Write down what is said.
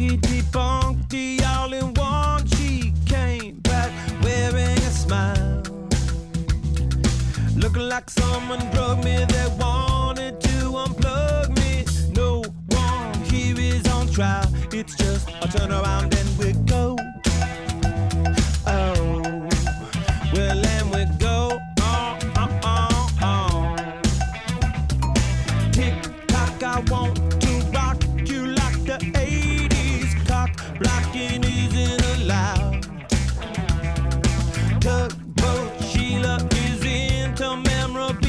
Honkity bonky all in one. She came back wearing a smile, looking like someone drugged me. They wanted to unplug me. No one here is on trial. It's just a turn around and we go. Oh, well, and we go on. Tick tock, I want to rock you like the 80s. Cock blocking isn't allowed. Tugboat Sheila is into memorabilia.